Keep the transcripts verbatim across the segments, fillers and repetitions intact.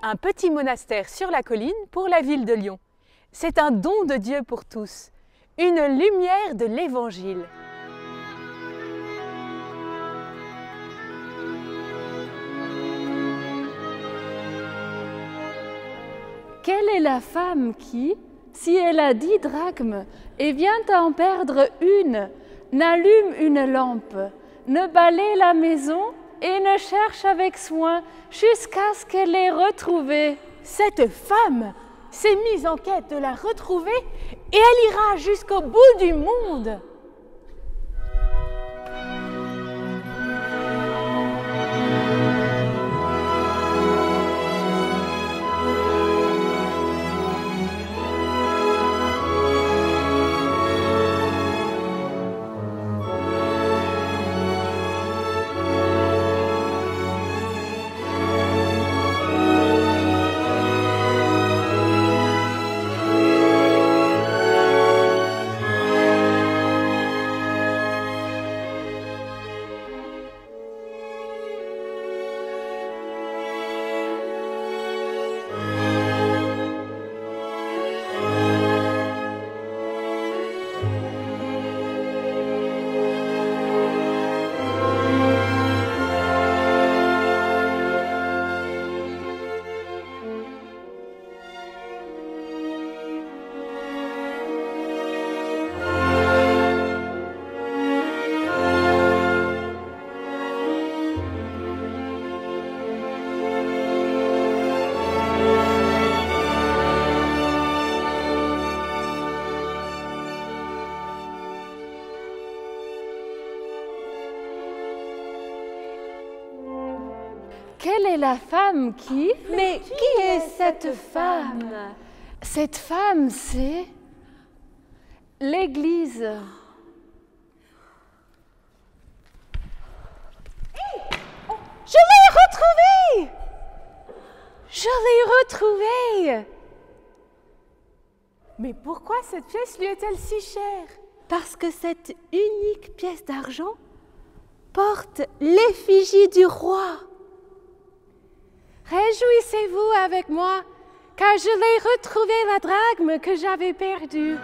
un petit monastère sur la colline pour la ville de Lyon. C'est un don de Dieu pour tous, une lumière de l'Évangile. Quelle est la femme qui, si elle a dix drachmes et vient en perdre une, n'allume une lampe, ne balaie la maison et ne cherche avec soin jusqu'à ce qu'elle l'ait retrouvée? Cette femme s'est mise en quête de la retrouver et elle ira jusqu'au bout du monde. Quelle est la femme qui... Mais qui est cette femme? Cette femme, c'est l'Église. Je l'ai retrouvée! Je l'ai retrouvée! Mais pourquoi cette pièce lui est-elle si chère? Parce que cette unique pièce d'argent porte l'effigie du roi. Réjouissez-vous avec moi, car je l'ai retrouvée, la drachme que j'avais perdue.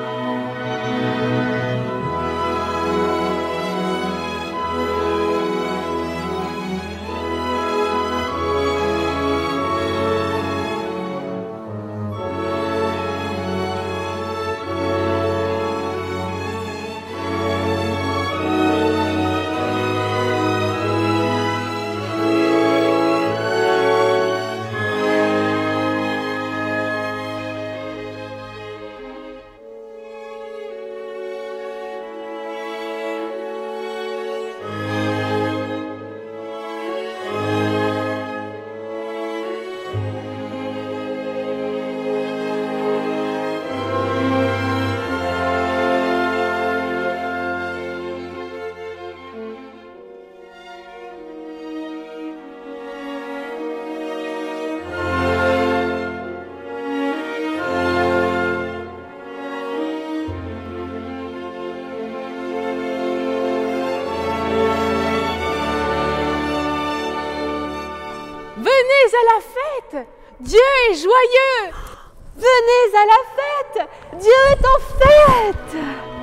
Venez à la fête! Dieu est joyeux! Venez à la fête! Dieu est en fête!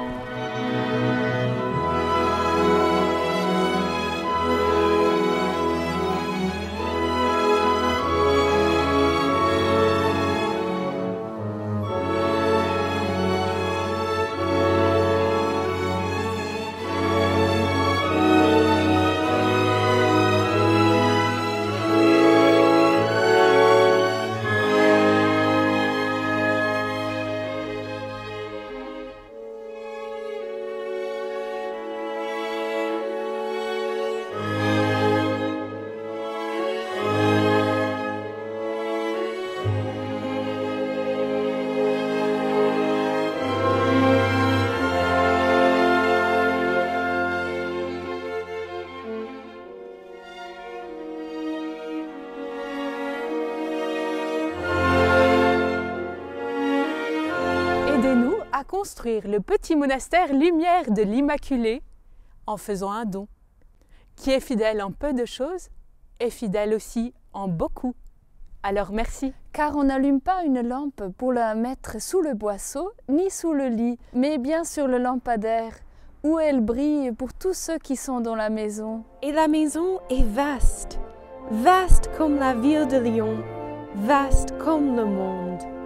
Aidez-nous à construire le petit monastère Lumière de l'Immaculée en faisant un don. Qui est fidèle en peu de choses est fidèle aussi en beaucoup. Alors merci. Car on n'allume pas une lampe pour la mettre sous le boisseau, ni sous le lit, mais bien sur le lampadaire, où elle brille pour tous ceux qui sont dans la maison. Et la maison est vaste, vaste comme la ville de Lyon, vaste comme le monde.